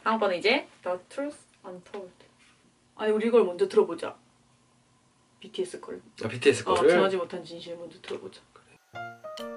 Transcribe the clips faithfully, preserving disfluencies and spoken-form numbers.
다음 거는 이제 The Truth Untold. 아니 우리 이걸 먼저 들어보자. 비티에스 걸. 아 비티에스 거를? 어, 전하지 못한 진실 먼저 들어보자. 그래.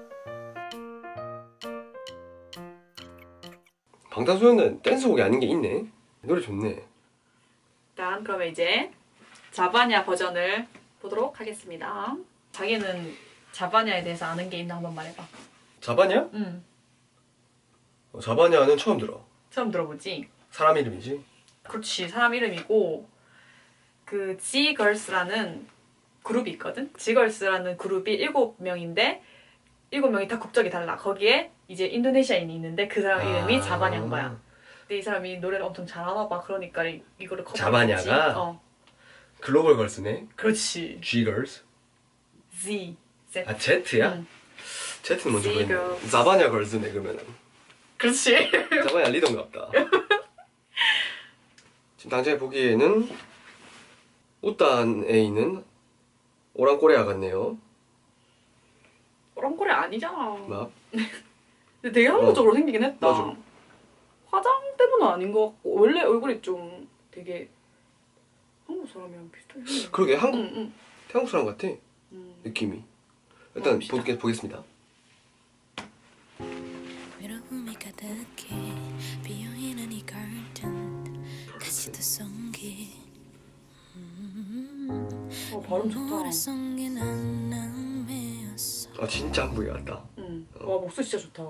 방탄소년단 댄스곡이 아닌 게 있네. 노래 좋네. 일단 그러면 이제 자바냐 버전을 보도록 하겠습니다. 자기는 자바냐에 대해서 아는 게 있나 한번 말해봐. 자바냐? 응. 어, 자바냐는 처음 들어. 처음 들어보지? 사람 이름이지? 그렇지, 사람 이름이고 그 G-Girls라는 그룹이 있거든? G-Girls라는 그룹이 일곱 명인데 일곱 명이 다 국적이 달라. 거기에 이제 인도네시아인이 있는데 그 사람 이름이 아... 자바냐인 근데 이 사람이 노래를 엄청 잘하나 봐. 그러니까 이, 이거를 커버했지. 자바냐가? 어. 글로벌 걸스네? 그렇지. G-Girls? Z. Z. 아 Z야? 응. Z는 먼저 보이네. G-Girls. 자바냐 걸스네 그러면은. 그렇지. 자바냐 리더인갑다. 지금 당장에 보기에는 우탄에 있는 오랑꼬레아 같네요. 오랑꼬레 아니잖아. 막. 근데 되게 한국적으로 어. 생기긴 했다. 맞아. 화장 때문은 아닌 것 같고 원래 얼굴이 좀 되게 한국 사람이랑 비슷해. 그러게 한국 응, 응. 태국 사람 같아. 응. 느낌이. 일단 어, 보게, 보겠습니다. 어 발음 좋다. 아 진짜 한국에 왔다. 응. 와 목소리 진짜 좋다.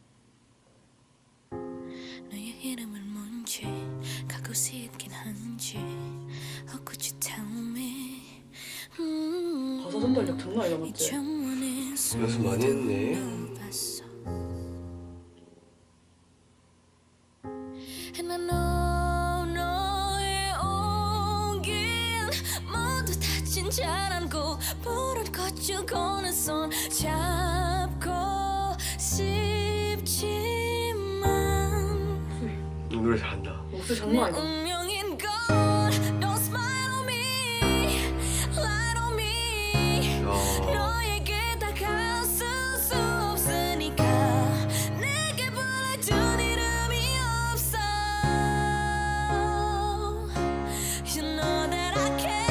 가사 전달력 장난 아니다 맞지? 연습 많이 했네. 잘 안고 푸른 꽃주 고는 손 잡고 싶지만 이 노래 잘한다. 목소리 장난 아니다. 운명인 걸 Don't smile on me Lie on me 너에게 다가올 수 없으니까 내게 불러준 이름이 없어 You know that I can't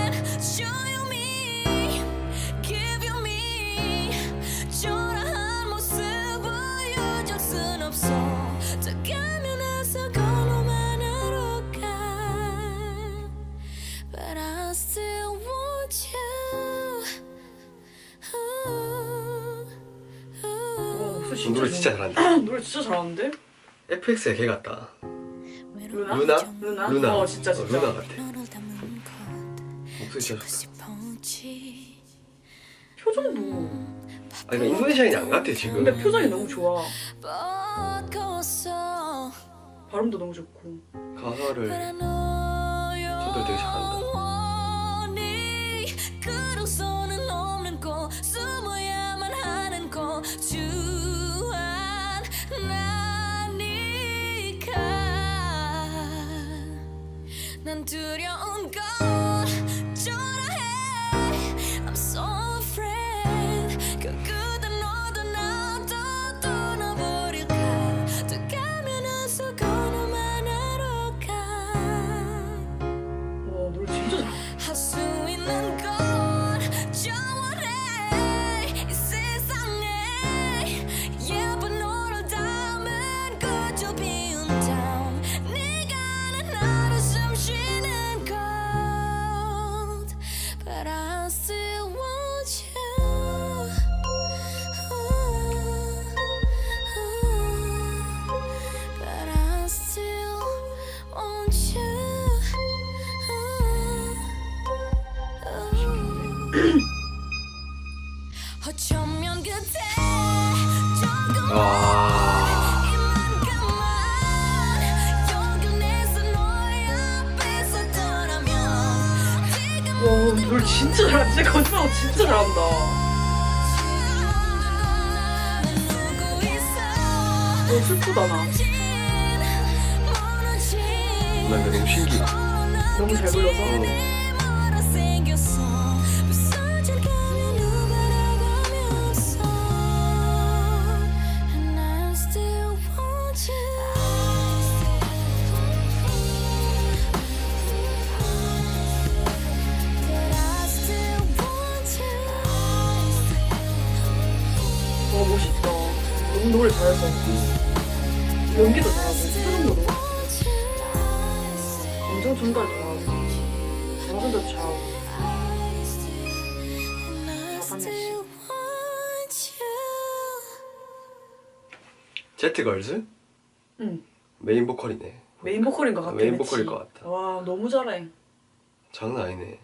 노래 진짜 잘한다. 노래 진짜 잘하는데? 에프엑스의 걔 같다. 루나? 루나? 루나? 루나. 어 진짜 진짜. 어, 루나 같아. 목소리 진짜 좋다. 표정도. 아니 그러니까 인도네시아인이 안 같아 지금. 근데 표정이 너무 좋아. 발음도 너무 좋고. 가사를 전달 되게 잘한다. 난 두려운 건 초라해 I'm so afraid 그 그대 너도 나도 떠나버릴까 또 가면서 걸어만 하러 가 와 노래 진짜 잘해. 할 수 있는 건 좋아해 이 세상에 예쁜 너를 담은 그저 비운 다운 네가 아는 나를 숨쉬는 곳 But I still want you But I still want you 어쩌면 그대 조금 와. 이만큼만 여겨내서 너의 앞에서 떠나면 지금 와 노래 진짜 잘한다. 진짜 거짓말하고 진짜 잘한다. 누구 있어 어 슬프다 나. 난 근데 너무 신기해. 너무 잘 불러서. 어. 노래 잘해서 연기도 잘하고 표정도 감정 전달도 잘하고 방송도 잘하고 잘하네. 제트걸스? 응. 메인 보컬이네. 메인 보컬인 것 같아. 메인 그치? 보컬일 것 같다. 와 너무 잘해. 장난 아니네.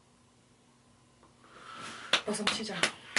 박수 치자.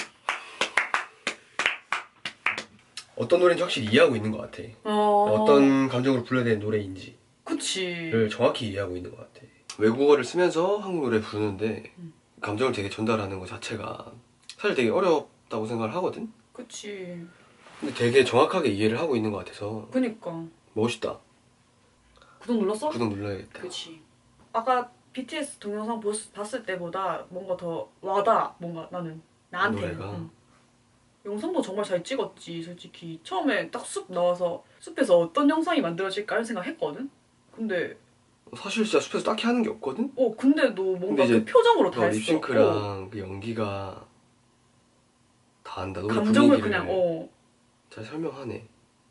어떤 노래인지 확실히 이해하고 있는 것 같아. 어... 어떤 감정으로 불러야 되는 노래인지를 그치. 정확히 이해하고 있는 것 같아. 외국어를 쓰면서 한국 노래 부르는데 음. 감정을 되게 전달하는 것 자체가 사실 되게 어렵다고 생각을 하거든? 그치. 근데 되게 정확하게 이해를 하고 있는 것 같아서 그니까. 멋있다. 구독 눌렀어? 구독 눌러야겠다. 그치. 아까 비티에스 동영상 보스, 봤을 때보다 뭔가 더 와닿아. 뭔가 나는 나한테. 노래가? 응. 영상도 정말 잘 찍었지. 솔직히 처음에 딱 숲 나와서 숲에서 어떤 영상이 만들어질까 이런 생각 했거든? 근데 사실 진짜 숲에서 딱히 하는 게 없거든? 어 근데도 뭔가 근데 이제 그 표정으로 다 어, 했어. 립싱크랑 어. 그 연기가 다 한다. 노래 감정을 분위기를 그냥 어 잘 설명하네.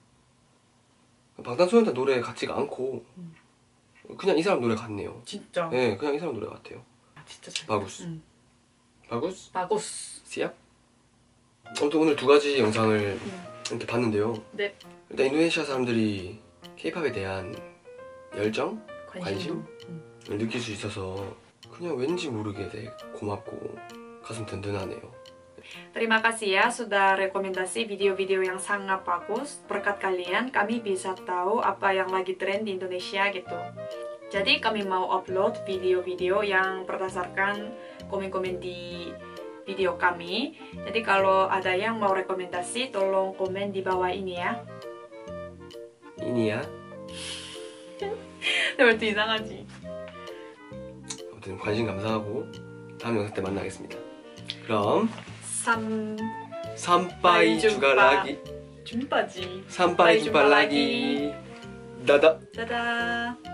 방탄소년단 노래 같지가 않고 음. 그냥 이 사람 노래 같네요. 진짜. 네, 그냥 이 사람 노래 같아요. 아, 진짜 잘. 바구스. 응. 바구스? 바구스. 시압? 아무튼 오늘 두 가지 영상을 응. 이렇게 봤는데요. 네. 일단 인도네시아 사람들이 케이팝에 대한 열정? 관심. 응. 을 느낄 수 있어서 그냥 왠지 모르게 되게 고맙고 가슴 든든하네요. Terima kasih ya sudah rekomendasi video-video yang sangat bagus. Berkat kalian kami bisa tahu apa yang lagi tren di Indonesia gitu. Jadi kami mau upload video-video yang berdasarkan komen-komen di video kami. Jadi kalau ada yang mau rekomendasi tolong komen di bawah ini ya. 이니야? 왜 또 이상하지? 아무튼 관심 감사하고 다음 영상 때 만나겠습니다. 그럼 삼... 삼빠이 주갈라기 줌바지. 삼빠이 주갈라기 나다 짜잔.